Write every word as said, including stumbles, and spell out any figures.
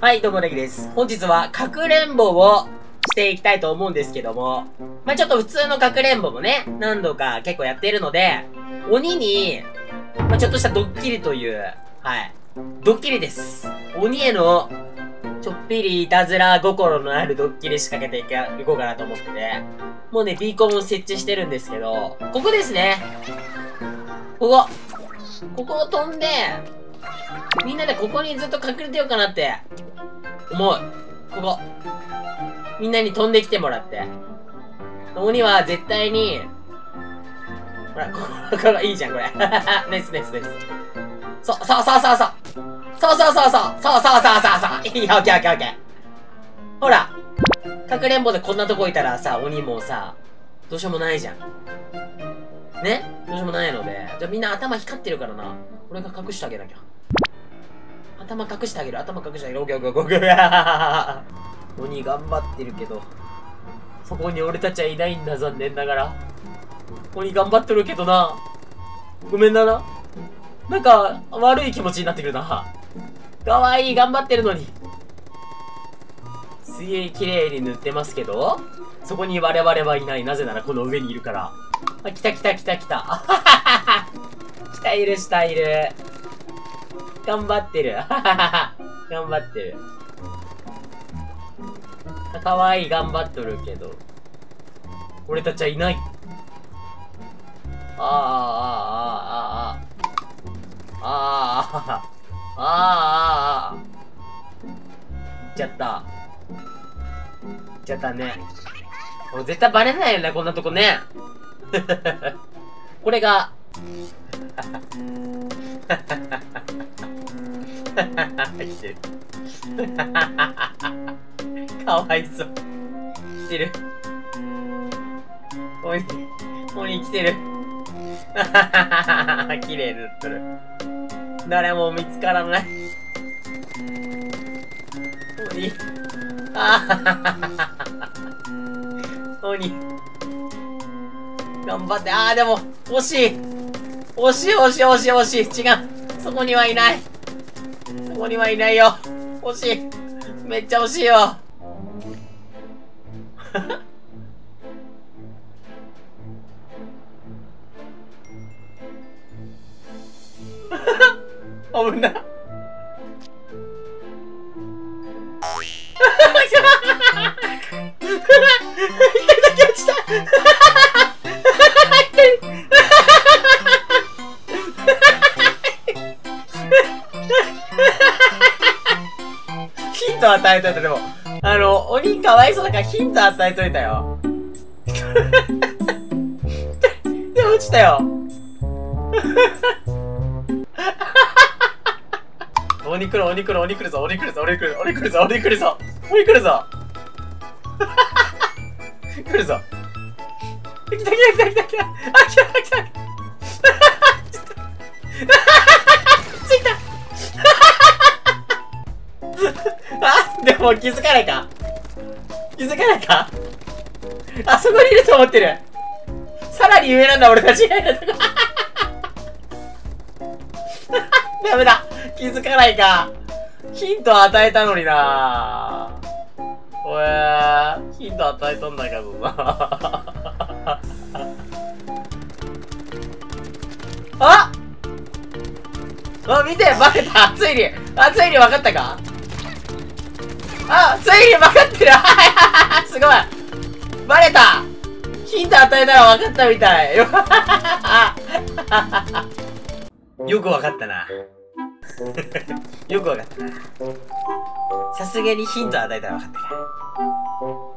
はい、どうも、ネギです。本日は、かくれんぼをしていきたいと思うんですけども、まあ、ちょっと普通のかくれんぼもね、何度か結構やってるので、鬼に、まあ、ちょっとしたドッキリという、はい、ドッキリです。鬼への、ちょっぴりいたずら心のあるドッキリ仕掛けていかいこうかなと思ってて、もうね、ビーコンを設置してるんですけど、ここですね。ここ。ここを飛んで、みんなでここにずっと隠れてようかなって、思う。ここ。みんなに飛んできてもらって。鬼は絶対に、ほら、ここ、ここ、いいじゃん、これ。ナイスナイスナイス。そう、そうそうそうそう。そうそうそうそう。そうそうそうそうそう。いいよ、オッケーオッケーオッケー。ほら。かくれんぼでこんなとこいたらさ、鬼もさ、どうしようもないじゃん。ね？どうしようもないので。じゃあみんな頭光ってるからな。俺が隠してあげなきゃ。頭隠してあげる、頭隠してあげる。オッケーオッケーオッケー。鬼頑張ってるけど、そこに俺たちはいないんだ、残念ながら。鬼頑張ってるけどな。ごめんなな。なんか、悪い気持ちになってくるな。かわいい、頑張ってるのに。すげえ綺麗に塗ってますけど、そこに我々はいない。なぜならこの上にいるから。あ、来た来た来た来た。あははは。下いる、下いる。頑張ってる。頑張ってる。かわいい、頑張っとるけど。俺たちはいない。ああ、ああ、ああ、ああ。ああ、ああ、ああ。行っちゃった。行っちゃったね。もう絶対バレないよね、こんなとこね。これが。来てる。かわいそう。来てる。鬼、鬼来てる。綺麗塗っとる。誰も見つからない。鬼。ああ。鬼。頑張って。ああ、でも、惜しい。惜しい惜しい惜しい惜しい。違う。そこにはいない。そこにはいないよ。惜しい。めっちゃ惜しいよ。危ない。ヒント与えといた。でも、あの、鬼かわいそうだからヒント与えといたよ。で、落ちたよ。鬼来る、鬼来る、鬼来るぞ、鬼来るぞ、鬼来るぞ、鬼来るぞ、鬼来るぞ、鬼来るぞ。来るぞ。来た来た来た来た来た。あ、来た来た。ついた。あ、でも気づかないか。気づかないか。あそこにいると思ってる。さらに上なんだ、俺たちがいるとこ。ダメだ。気づかないか。ヒント与えたのになぁ。おえー、ヒント与えたんだけどなああ、見て、バレた。ついに、あ、ついに分かったか。あ、ついに分かってる。すごい。バレた。ヒント与えたら分かったみたい。よく分かったな。よく分かったな。さすがにヒント与えたら分かったか。